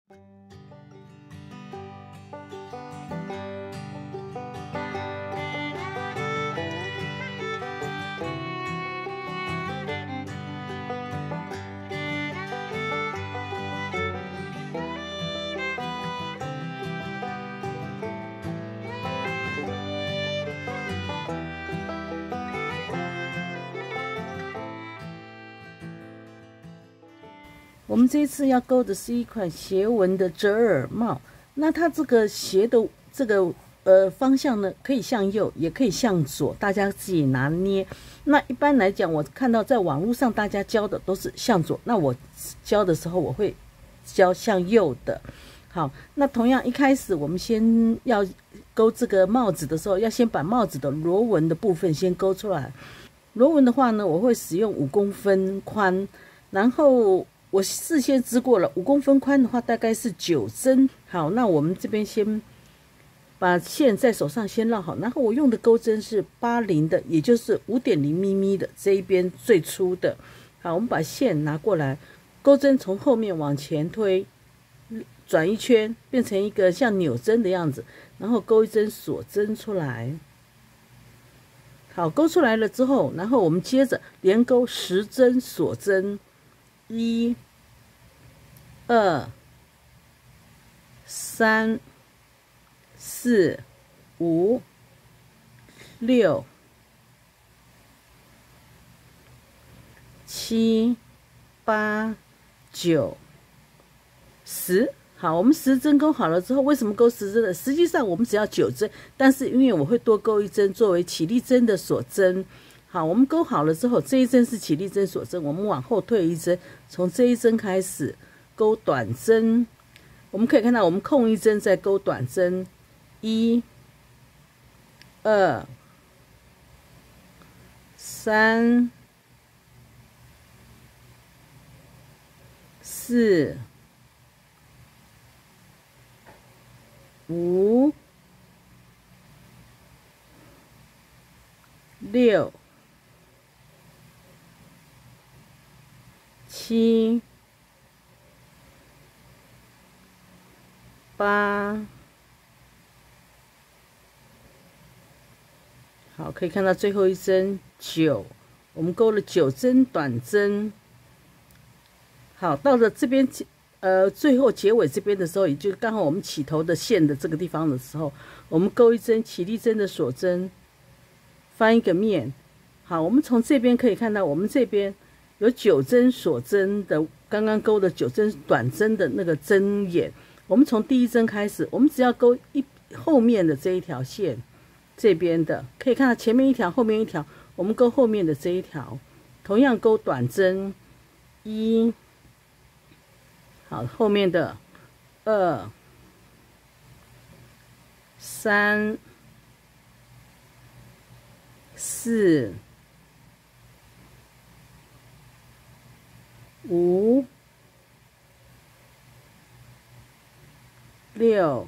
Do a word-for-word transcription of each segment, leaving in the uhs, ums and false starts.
我们这一次要钩的是一款斜纹的折耳帽，那它这个斜的这个呃方向呢，可以向右，也可以向左，大家自己拿捏。那一般来讲，我看到在网络上大家教的都是向左，那我教的时候我会教向右的。好，那同样一开始我们先要钩这个帽子的时候，要先把帽子的螺纹的部分先钩出来。螺纹的话呢，我会使用五公分宽，然后我事先织过了，五公分宽的话大概是九针。好，那我们这边先把线在手上先绕好，然后我用的钩针是八零的，也就是 五点零 咪咪的这一边最粗的。好，我们把线拿过来，钩针从后面往前推，转一圈，变成一个像扭针的样子，然后钩一针锁针出来。好，钩出来了之后，然后我们接着连钩十针锁针。一、二、三、四、五、六、七、八、九、十。好，我们十针钩好了之后，为什么钩十针呢？实际上我们只要九针，但是因为我会多钩一针作为起立针的锁针。好，我们钩好了之后，这一针是起立针锁针，我们往后退一针，从这一针开始钩短针。我们可以看到，我们空一针再钩短针，一、二、三、四、五、六。七、八，好，可以看到最后一针九，我们钩了九针短针。好，到了这边，呃，最后结尾这边的时候，也就刚好我们起头的线的这个地方的时候，我们钩一针起立针的锁针，翻一个面。好，我们从这边可以看到，我们这边有九针锁针的，刚刚钩的九针短针的那个针眼。我们从第一针开始，我们只要钩一后面的这一条线，这边的可以看到前面一条，后面一条，我们钩后面的这一条，同样钩短针一，好，后面的二、三、四、五、六、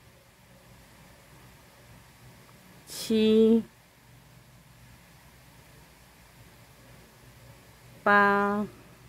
七、八、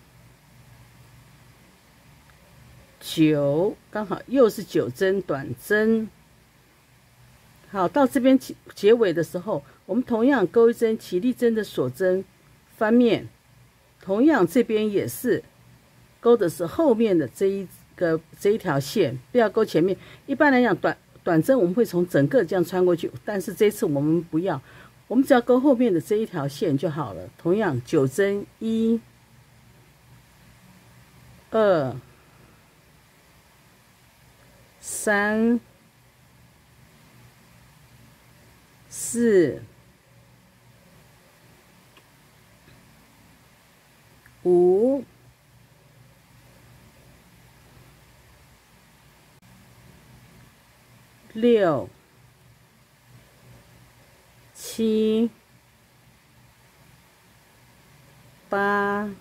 九，刚好又是九针短针。好，到这边结尾的时候，我们同样钩一针起立针的锁针，翻面，同样这边也是钩的是后面的这一个这一条线，不要钩前面。一般来讲，短短针我们会从整个这样穿过去，但是这次我们不要，我们只要钩后面的这一条线就好了。同样九针一、二、三、四、五、六、七、八、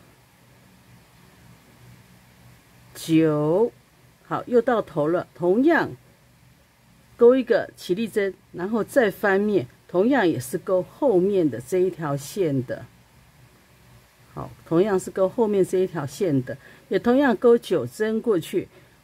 九，好，又到头了。同样钩一个起立针，然后再翻面，同样也是钩后面的这一条线的。好，同样是钩后面这一条线的，也同样钩九针过去。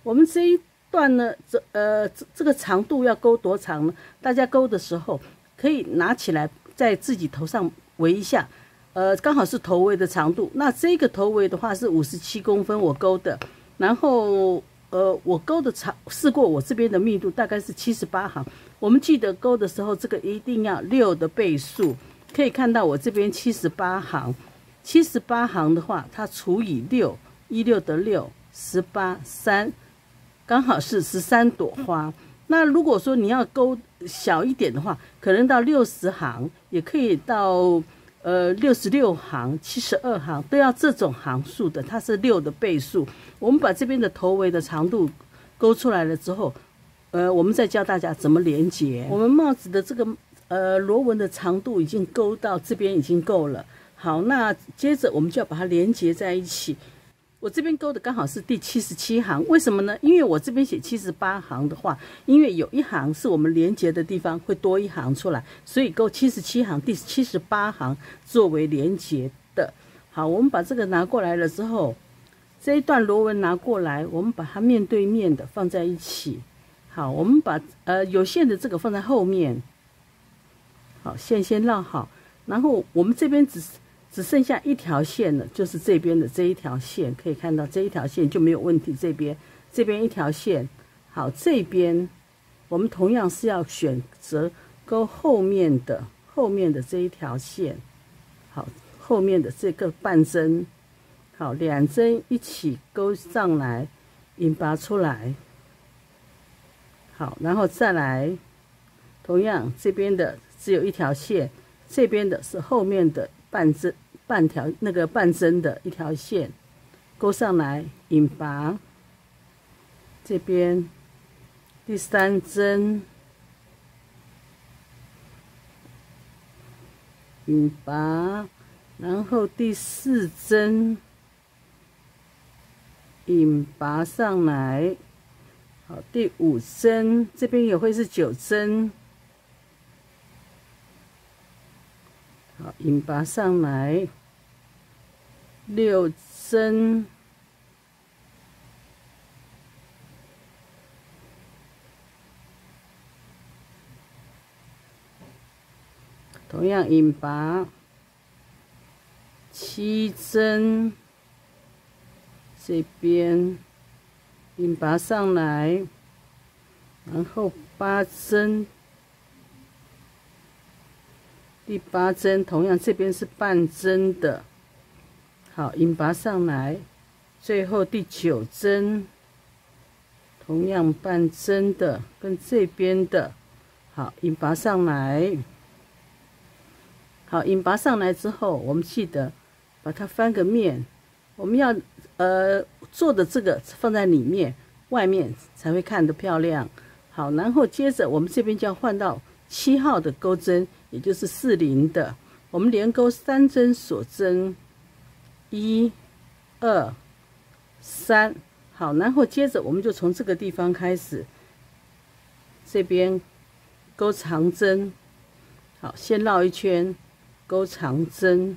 我们这一段呢，这呃这这个长度要勾多长呢？大家勾的时候可以拿起来在自己头上围一下，呃，刚好是头围的长度。那这个头围的话是五十七公分，我勾的，然后呃我勾的长试过，我这边的密度大概是七十八行。我们记得勾的时候，这个一定要六的倍数。可以看到我这边七十八行，七十八行的话，它除以六，一六得六，十八三，刚好是十三朵花。那如果说你要勾小一点的话，可能到六十行，也可以到呃六十六行、七十二行，都要这种行数的，它是六的倍数。我们把这边的头围的长度勾出来了之后，呃，我们再教大家怎么连结。我们帽子的这个呃螺纹的长度已经勾到这边已经够了。好，那接着我们就要把它连结在一起。我这边勾的刚好是第七十七行，为什么呢？因为我这边写七十八行的话，因为有一行是我们连结的地方会多一行出来，所以勾七十七行，第七十八行作为连结的。好，我们把这个拿过来了之后，这一段螺纹拿过来，我们把它面对面的放在一起。好，我们把呃有线的这个放在后面。好，线先绕好，然后我们这边只只剩下一条线了，就是这边的这一条线，可以看到这一条线就没有问题。这边这边一条线，好，这边我们同样是要选择勾后面的后面的这一条线，好，后面的这个半针，好，两针一起勾上来，引拔出来，好，然后再来，同样这边的只有一条线，这边的是后面的半针。半条那个半针的一条线勾上来，引拔，这边第三针引拔，然后第四针引拔上来，好，第五针这边也会是九针。好，引拔上来，六针，同样引拔，七针，这边引拔上来，然后八针。第八针同样这边是半针的，好，引拔上来，最后第九针同样半针的，跟这边的，好，引拔上来，好，引拔上来之后，我们记得把它翻个面，我们要呃做的这个放在里面，外面才会看得漂亮。好，然后接着我们这边就要换到七号的钩针，也就是四零的，我们连钩三针锁针，一、二、三，好，然后接着我们就从这个地方开始，这边钩长针，好，先绕一圈，钩长针，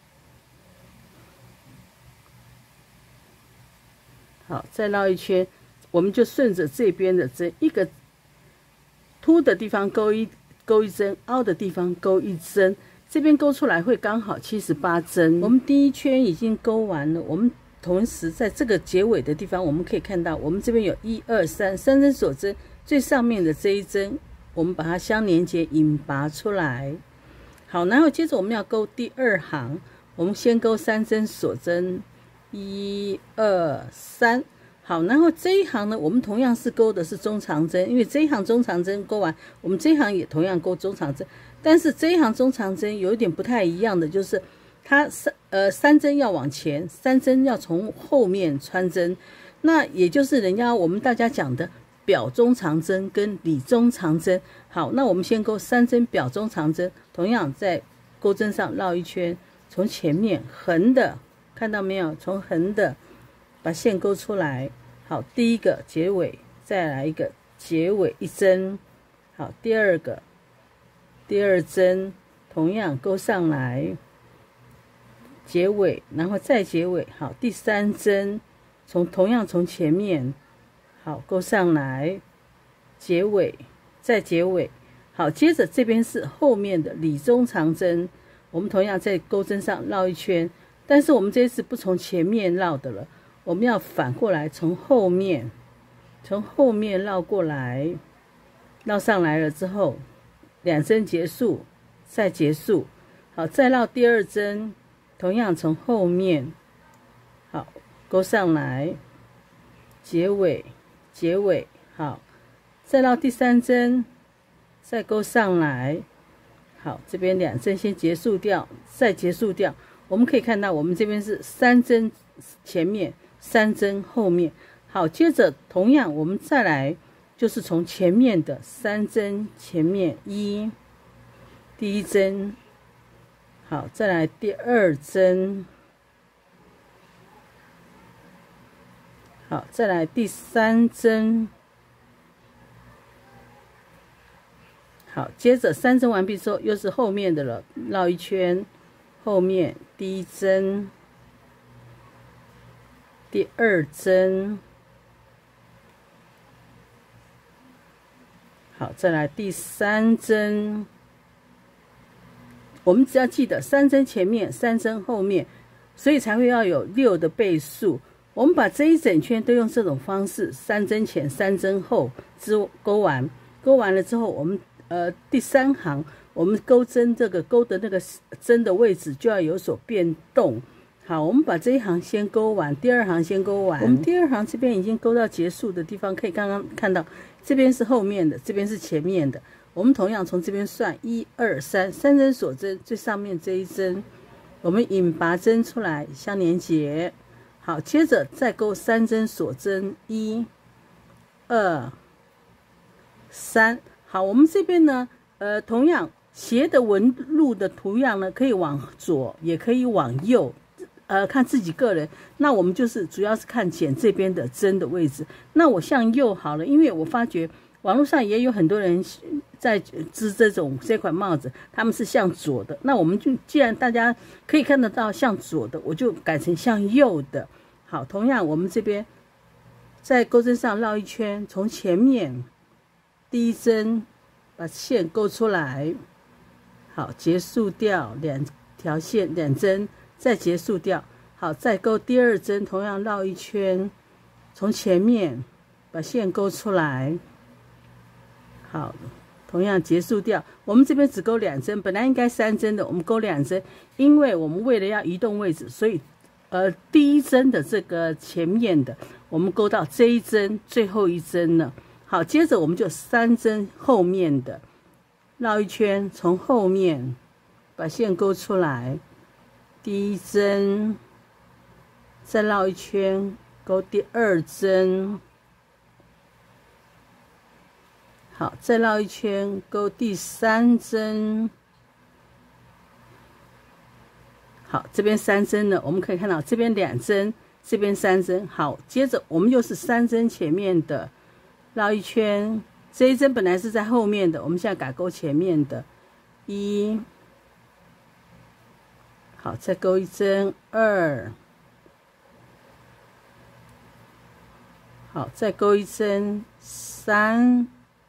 好，再绕一圈，我们就顺着这边的针，一个凸的地方钩一。勾一针，凹的地方勾一针，这边勾出来会刚好七十八针。我们第一圈已经勾完了，我们同时在这个结尾的地方，我们可以看到，我们这边有一二三三针锁针，最上面的这一针，我们把它相连接引拔出来。好，然后接着我们要勾第二行，我们先勾三针锁针，一二三。好，然后这一行呢，我们同样是勾的是中长针，因为这一行中长针勾完，我们这一行也同样勾中长针，但是这一行中长针有一点不太一样的，就是它三呃三针要往前，三针要从后面穿针，那也就是人家我们大家讲的表中长针跟里中长针。好，那我们先勾三针表中长针，同样在钩针上绕一圈，从前面横的，看到没有？从横的把线勾出来。好，第一个结尾，再来一个结尾一针。好，第二个，第二针同样勾上来，结尾，然后再结尾。好，第三针从同样从前面， 好，勾上来，结尾，再结尾。好，接着这边是后面的理中长针，我们同样在钩针上绕一圈，但是我们这一次不从前面绕的了，我们要反过来，从后面，从后面绕过来，绕上来了之后，两针结束，再结束。好，再绕第二针，同样从后面，好，勾上来，结尾，结尾，好，再绕第三针。再勾上来，好，这边两针先结束掉，再结束掉。我们可以看到，我们这边是三针前面，三针后面。好，接着同样我们再来，就是从前面的三针前面一，第一针，好，再来第二针，好，再来第三针。好，接着三针完毕之后，又是后面的了，绕一圈，后面第一针，第二针，好，再来第三针。我们只要记得三针前面，三针后面，所以才会要有六的倍数。我们把这一整圈都用这种方式，三针前，三针后，织钩完，钩完了之后，我们。呃，第三行我们钩针这个钩的那个针的位置就要有所变动。好，我们把这一行先钩完，第二行先钩完。我们第二行这边已经钩到结束的地方，可以刚刚看到这边是后面的，这边是前面的。我们同样从这边算一二三，三针锁针，最上面这一针，我们引拔针出来相连结。好，接着再钩三针锁针，一、二、三。好，我们这边呢，呃，同样斜的纹路的图样呢，可以往左，也可以往右，呃，看自己个人。那我们就是主要是看剪这边的针的位置。那我向右好了，因为我发觉网络上也有很多人在织这种这款帽子，他们是向左的。那我们就既然大家可以看得到向左的，我就改成向右的。好，同样我们这边在钩针上绕一圈，从前面。第一针把线勾出来，好，结束掉两条线，两针，再结束掉。好，再勾第二针，同样绕一圈，从前面把线勾出来，好，同样结束掉。我们这边只勾两针，本来应该三针的，我们勾两针，因为我们为了要移动位置，所以呃第一针的这个前面的，我们勾到这一针最后一针了。好，接着我们就三针后面的绕一圈，从后面把线勾出来，第一针，再绕一圈，勾第二针，好，再绕一圈，勾第三针。好，这边三针呢，我们可以看到这边两针，这边三针。好，接着我们又是三针前面的。绕一圈，这一针本来是在后面的，我们现在改勾前面的，一，好，再勾一针，二，好，再勾一针，三，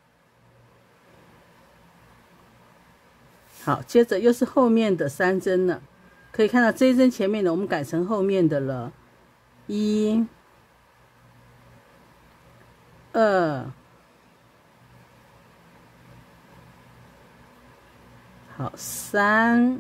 好，接着又是后面的三针了，可以看到这一针前面的我们改成后面的了，一。二，好，三，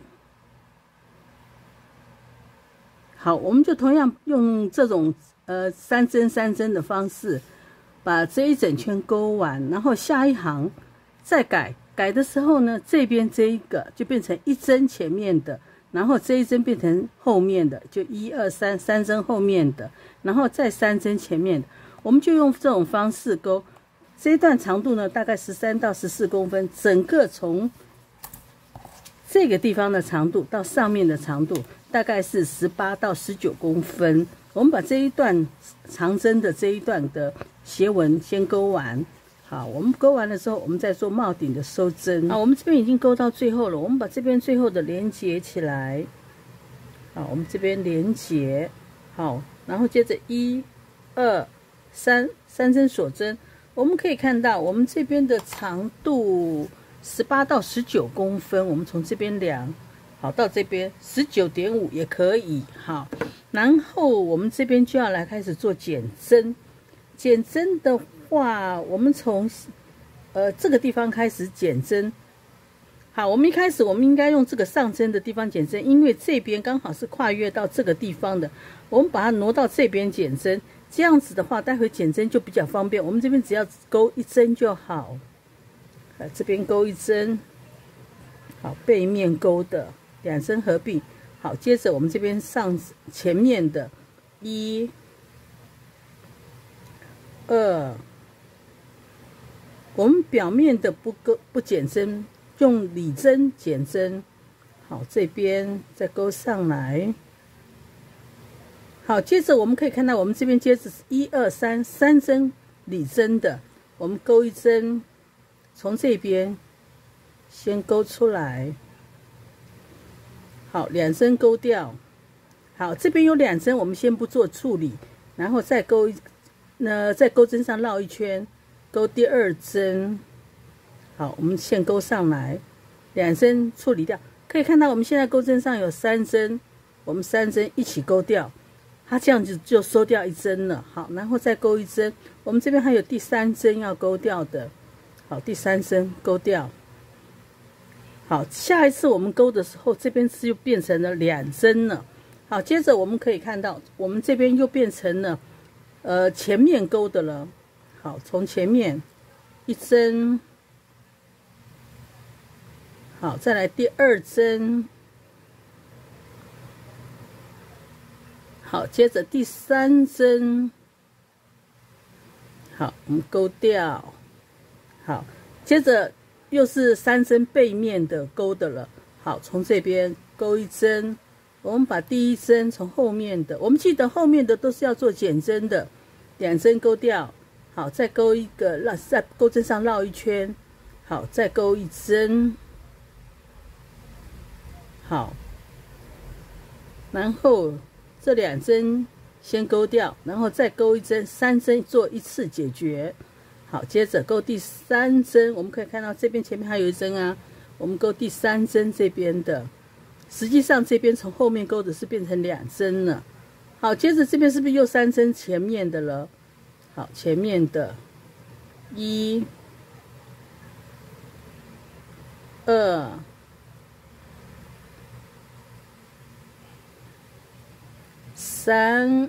好，我们就同样用这种呃三针三针的方式，把这一整圈勾完，然后下一行再改。改的时候呢，这边这一个就变成一针前面的，然后这一针变成后面的，就一二三三针后面的，然后再三针前面的。我们就用这种方式勾，这一段长度呢大概十三到十四公分，整个从这个地方的长度到上面的长度大概是十八到十九公分。我们把这一段长针的这一段的斜纹先勾完。好，我们勾完了之后，我们再做帽顶的收针。好，我们这边已经勾到最后了，我们把这边最后的连结起来。好，我们这边连结，好，然后接着一、二、 三三针锁针，我们可以看到我们这边的长度十八到十九公分，我们从这边量，好，到这边十九点五也可以，好，然后我们这边就要来开始做减针。减针的话，我们从呃这个地方开始减针。好，我们一开始我们应该用这个上针的地方减针，因为这边刚好是跨越到这个地方的，我们把它挪到这边减针。这样子的话，待会减针就比较方便。我们这边只要勾一针就好，呃，这边勾一针，好，背面勾的两针合并，好，接着我们这边上前面的一、二，我们表面的不勾不减针，用里针减针，好，这边再勾上来。好，接着我们可以看到，我们这边接着是一二三三针里针的，我们勾一针，从这边先勾出来，好，两针勾掉，好，这边有两针，我们先不做处理，然后再勾一，呃，在钩针上绕一圈，勾第二针，好，我们线勾上来，两针处理掉，可以看到我们现在钩针上有三针，我们三针一起勾掉。它这样子就收掉一针了，好，然后再勾一针，我们这边还有第三针要勾掉的，好，第三针勾掉，好，下一次我们勾的时候，这边是又变成了两针了，好，接着我们可以看到，我们这边又变成了，呃，前面勾的了，好，从前面一针，好，再来第二针。好，接着第三针，好，我们勾掉，好，接着又是三针背面的勾的了，好，从这边勾一针，我们把第一针从后面的，我们记得后面的都是要做减针的，两针勾掉，好，再勾一个，绕在钩针上绕一圈，好，再勾一针，好，然后。这两针先勾掉，然后再勾一针，三针做一次解决。好，接着勾第三针，我们可以看到这边前面还有一针啊，我们勾第三针这边的，实际上这边从后面勾的是变成两针了。好，接着这边是不是又三针前面的了？好，前面的一、二。三，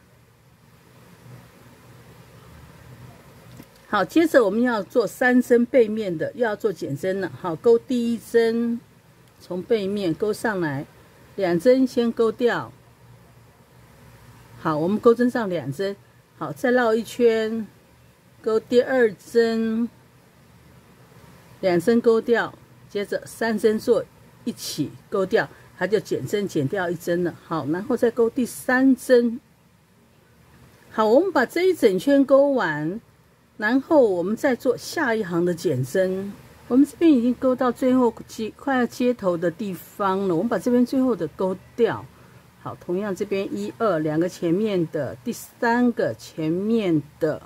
好，接着我们要做三针背面的，又要做减针了。好，勾第一针，从背面勾上来，两针先勾掉。好，我们钩针上两针，好，再绕一圈，勾第二针，两针勾掉，接着三针做一起勾掉。它就减针减掉一针了，好，然后再勾第三针。好，我们把这一整圈勾完，然后我们再做下一行的减针。我们这边已经勾到最后接快要接头的地方了，我们把这边最后的勾掉。好，同样这边一二两个前面的，第三个前面的。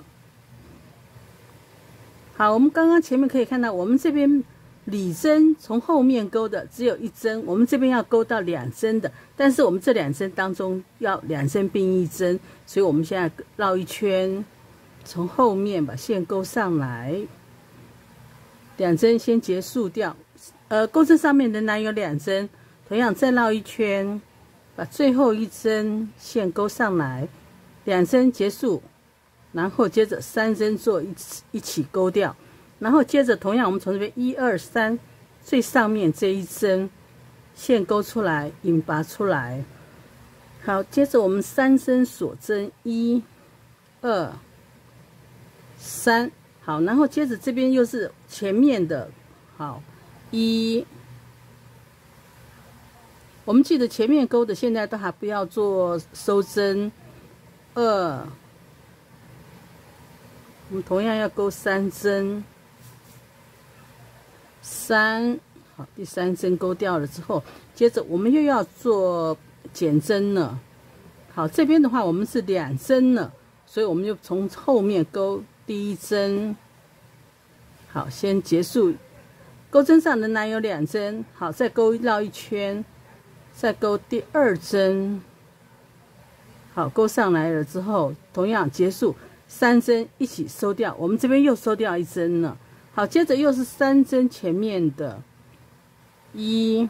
好，我们刚刚前面可以看到，我们这边。里针从后面勾的只有一针，我们这边要勾到两针的，但是我们这两针当中要两针并一针，所以我们现在绕一圈，从后面把线勾上来，两针先结束掉，呃，钩针上面仍然有两针，同样再绕一圈，把最后一针线勾上来，两针结束，然后接着三针做一起一起勾掉。然后接着同样我们从这边一二三最上面这一针线勾出来，引拔出来。好，接着我们三针锁针，一、二、三。好，然后接着这边又是前面的，好，一。我们记得前面勾的现在都还不要做收针。二，我们同样要勾三针。三，好，第三针勾掉了之后，接着我们又要做减针了。好，这边的话我们是两针了， 所以我们就从后面钩第一针。好，先结束。钩针上仍然有两针，好，再钩绕一圈，再钩第二针。好，钩上来了之后，同样结束，三针一起收掉。我们这边又收掉一针了。好，接着又是三针前面的，一、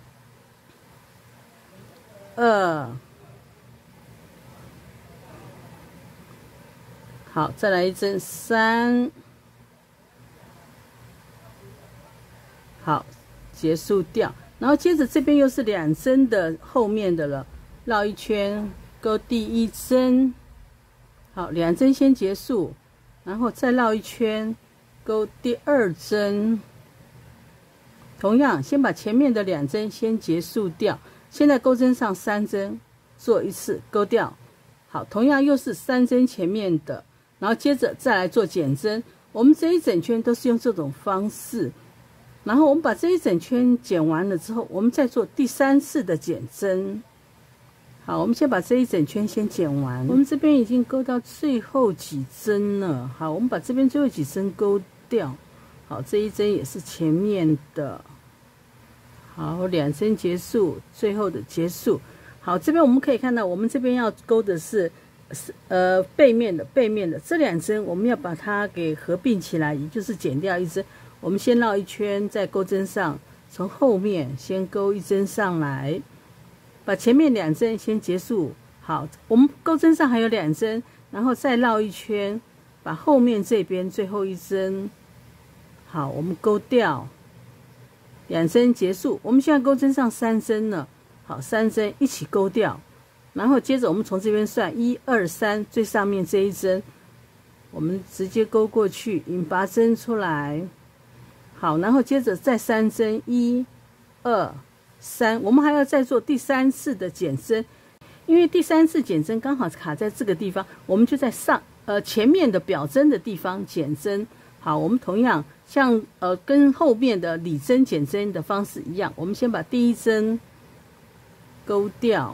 二，好，再来一针三，好，结束掉。然后接着这边又是两针的后面的了，绕一圈。钩第一针，好，两针先结束，然后再绕一圈，钩第二针。同样，先把前面的两针先结束掉。现在钩针上三针，做一次钩掉。好，同样又是三针前面的，然后接着再来做减针。我们这一整圈都是用这种方式。然后我们把这一整圈剪完了之后，我们再做第三次的减针。好，我们先把这一整圈先剪完。我们这边已经钩到最后几针了。好，我们把这边最后几针钩掉。好，这一针也是前面的。好，两针结束，最后的结束。好，这边我们可以看到，我们这边要钩的是是呃背面的背面的这两针，我们要把它给合并起来，也就是剪掉一针。我们先绕一圈，在钩针上，从后面先钩一针上来。把前面两针先结束。好，我们钩针上还有两针，然后再绕一圈，把后面这边最后一针，好，我们钩掉，两针结束。我们现在钩针上三针了，好，三针一起钩掉，然后接着我们从这边算一二三，最上面这一针，我们直接钩过去，引拔针出来。好，然后接着再三针，一、二。三，我们还要再做第三次的减针，因为第三次减针刚好卡在这个地方，我们就在上呃前面的表针的地方减针。好，我们同样像呃跟后面的里针减针的方式一样，我们先把第一针钩掉。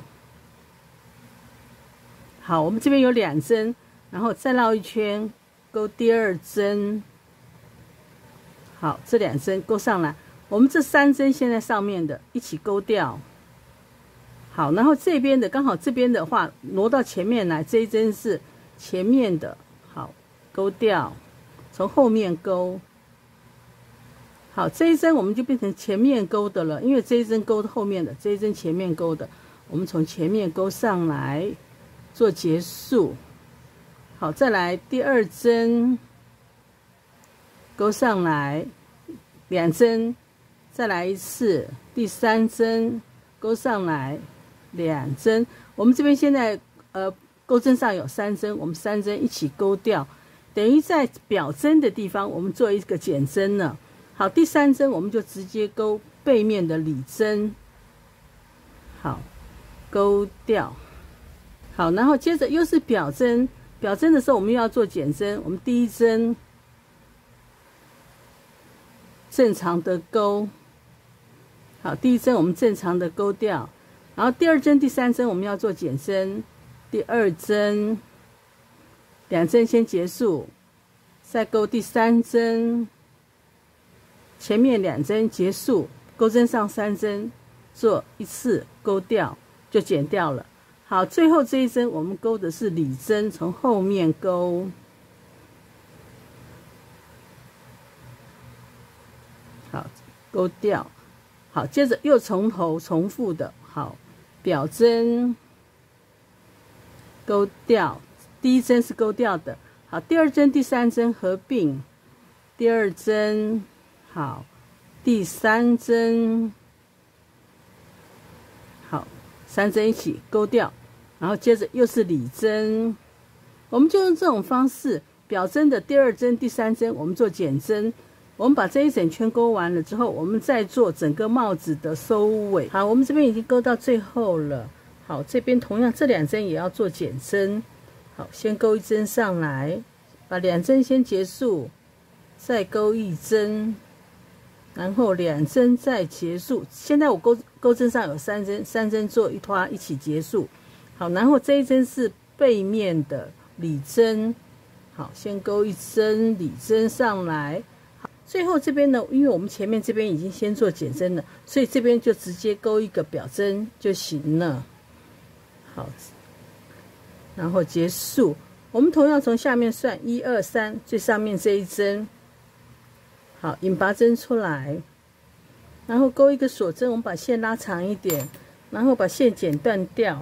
好，我们这边有两针，然后再绕一圈，钩第二针。好，这两针钩上来。我们这三针现在上面的一起钩掉。好，然后这边的刚好这边的话挪到前面来，这一针是前面的，好，钩掉，从后面钩。好，这一针我们就变成前面钩的了，因为这一针钩后面的，这一针前面钩的，我们从前面钩上来做结束。好，再来第二针钩上来，两针。再来一次，第三针钩上来，两针。我们这边现在呃钩针上有三针，我们三针一起钩掉，等于在表针的地方我们做一个减针了。好，第三针我们就直接钩背面的里针，好，钩掉。好，然后接着又是表针，表针的时候我们又要做减针。我们第一针正常的钩。好，第一针我们正常的钩掉，然后第二针、第三针我们要做减针，第二针两针先结束，再钩第三针，前面两针结束，钩针上三针做一次钩掉就剪掉了。好，最后这一针我们钩的是里针，从后面钩。好，钩掉。好，接着又从头重复的，好，表针钩掉，第一针是钩掉的，好，第二针、第三针合并，第二针，好，第三针，好，三针一起钩掉，然后接着又是里针，我们就用这种方式，表针的第二针、第三针，我们做减针。我们把这一整圈钩完了之后，我们再做整个帽子的收尾。好，我们这边已经钩到最后了。好，这边同样这两针也要做减针。好，先钩一针上来，把两针先结束，再钩一针，然后两针再结束。现在我钩钩针上有三针，三针做一拖一起结束。好，然后这一针是背面的， 里针，好，先钩一针里针上来。好，最后这边呢，因为我们前面这边已经先做减针了，所以这边就直接钩一个表针就行了。好，然后结束。我们同样从下面算一二三，最上面这一针，好，引拔针出来，然后钩一个锁针，我们把线拉长一点，然后把线剪断掉。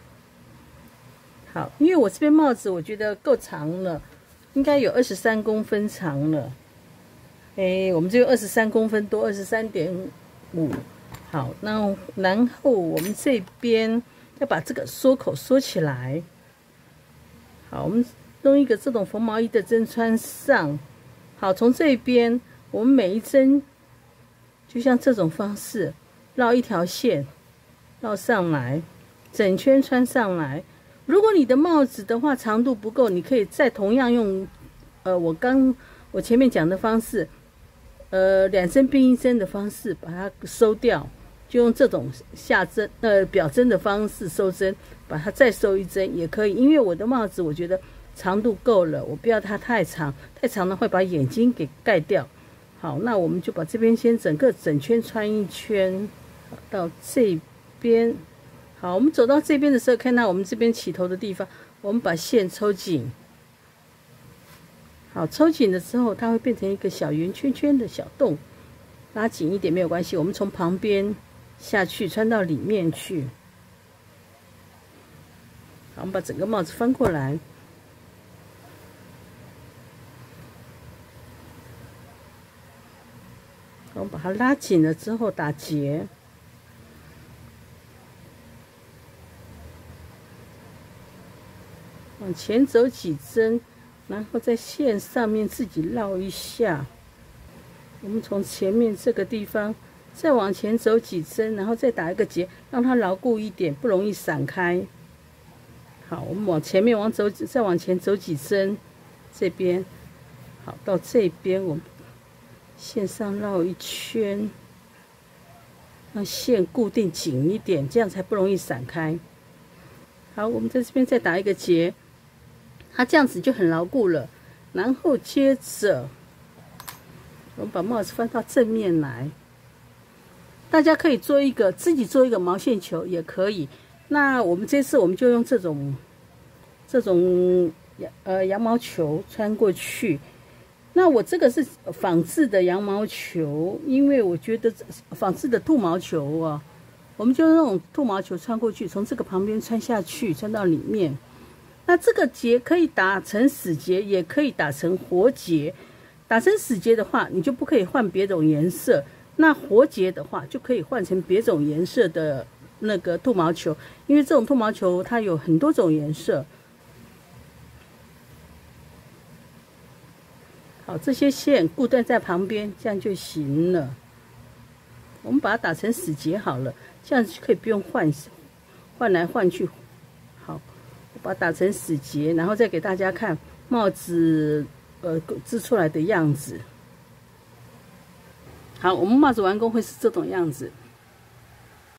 好，因为我这边帽子我觉得够长了，应该有二十三公分长了。哎，我们这个二十三公分多，二十三点五。好，那然后我们这边要把这个缩口缩起来。好，我们弄一个这种缝毛衣的针穿上。好，从这边我们每一针就像这种方式绕一条线，绕上来，整圈穿上来。如果你的帽子的话长度不够，你可以再同样用，呃，我刚我前面讲的方式，呃，两针并一针的方式把它收掉，就用这种下针呃表针的方式收针，把它再收一针也可以。因为我的帽子我觉得长度够了，我不要它太长，太长了会把眼睛给盖掉。好，那我们就把这边先整个整圈穿一圈，到这边。好，我们走到这边的时候，看到我们这边起头的地方，我们把线抽紧。好，抽紧了之后，它会变成一个小圆圈圈的小洞，拉紧一点没有关系。我们从旁边下去穿到里面去。好，我们把整个帽子翻过来。我们把它拉紧了之后打结。往前走几针，然后在线上面自己绕一下。我们从前面这个地方再往前走几针，然后再打一个结，让它牢固一点，不容易散开。好，我们往前面往走，再往前走几针，这边好，到这边我们线上绕一圈，让线固定紧一点，这样才不容易散开。好，我们在这边再打一个结。它这样子就很牢固了，然后接着我们把帽子翻到正面来。大家可以做一个自己做一个毛线球也可以。那我们这次我们就用这种这种呃羊毛球穿过去。那我这个是仿制的羊毛球，因为我觉得仿制的兔毛球啊，我们就用那种兔毛球穿过去，从这个旁边穿下去，穿到里面。那这个结可以打成死结，也可以打成活结。打成死结的话，你就不可以换别种颜色；那活结的话，就可以换成别种颜色的那个兔毛球，因为这种兔毛球它有很多种颜色。好，这些线固定在旁边，这样就行了。我们把它打成死结好了，这样就可以不用换换来换去。好。把它打成死结，然后再给大家看帽子呃织出来的样子。好，我们帽子完工会是这种样子。